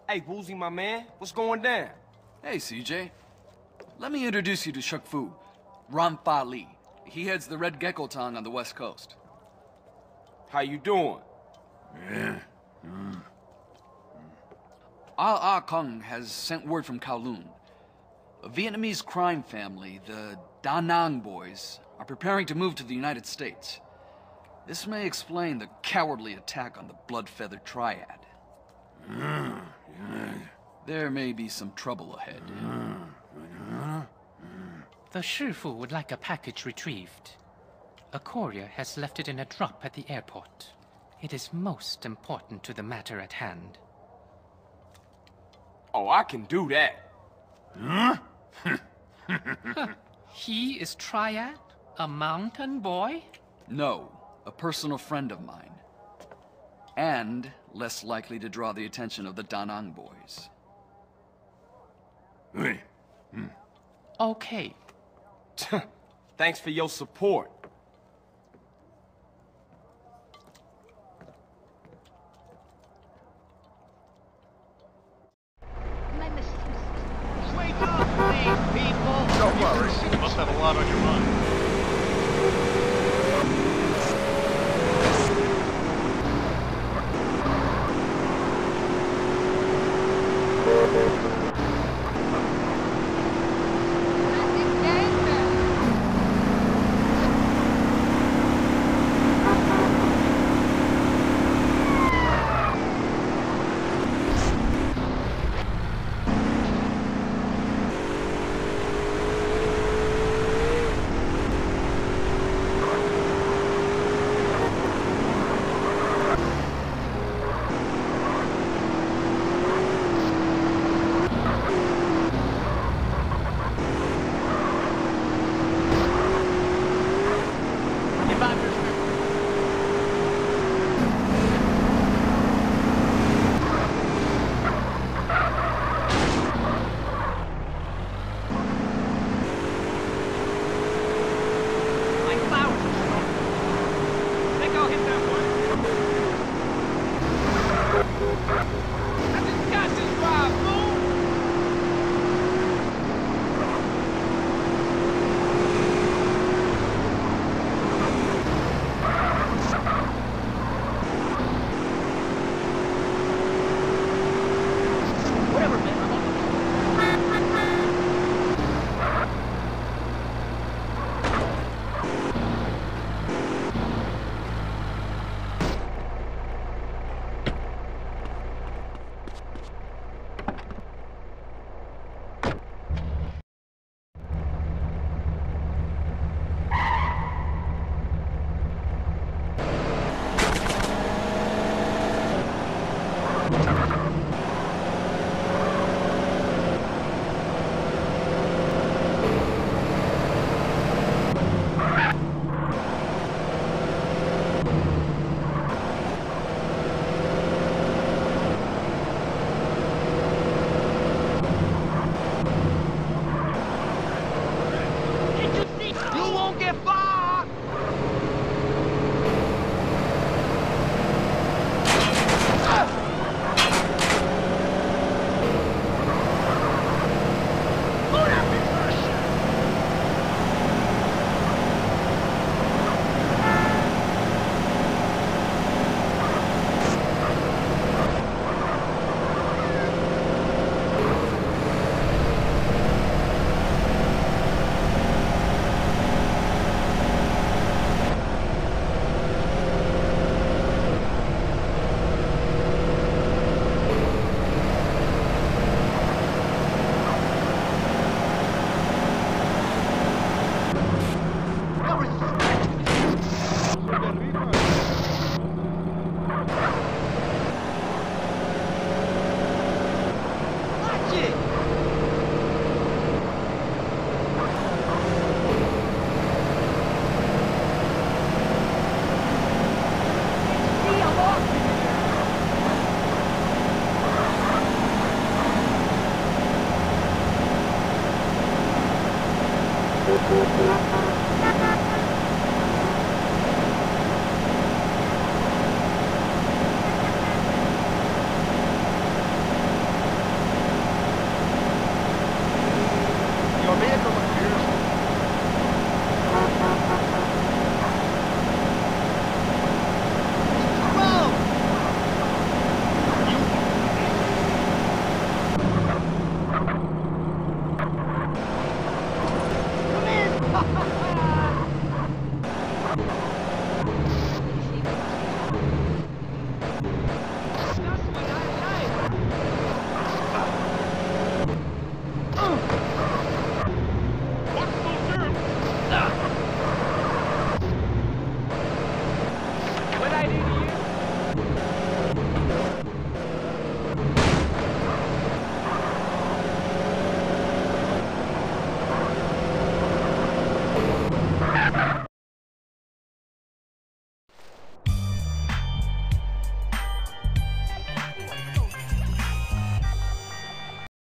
Hey, Woozie, my man, what's going down? Hey, CJ. Let me introduce you to Shuk Fu, Ramfa Li. He heads the Red Gecko Tong on the West Coast. How you doing? Ah Kung has sent word from Kowloon. A Vietnamese crime family, the Da Nang boys, are preparing to move to the United States. This may explain the cowardly attack on the Blood-Feather Triad. There may be some trouble ahead. The Shifu would like a package retrieved. A courier has left it in a drop at the airport. It is most important to the matter at hand. Oh, I can do that. He is Triad? A mountain boy? No, a personal friend of mine. And less likely to draw the attention of the Da Nang boys. Okay. Thanks for your support.